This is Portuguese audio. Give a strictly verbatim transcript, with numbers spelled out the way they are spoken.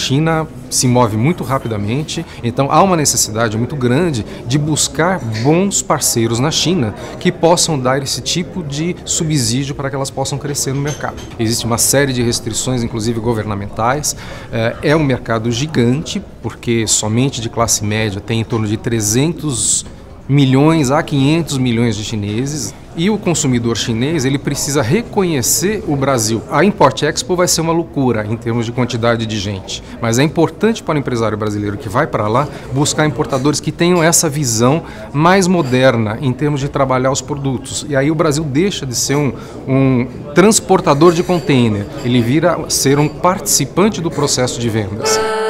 China se move muito rapidamente, então há uma necessidade muito grande de buscar bons parceiros na China que possam dar esse tipo de subsídio para que elas possam crescer no mercado. Existe uma série de restrições, inclusive governamentais. É um mercado gigante, porque somente de classe média tem em torno de trezentos milhões a quinhentos milhões de chineses, e o consumidor chinês ele precisa reconhecer o Brasil. A Import Expo vai ser uma loucura em termos de quantidade de gente, mas é importante para o empresário brasileiro que vai para lá buscar importadores que tenham essa visão mais moderna em termos de trabalhar os produtos. E aí o Brasil deixa de ser um, um transportador de container, ele vira ser um participante do processo de vendas.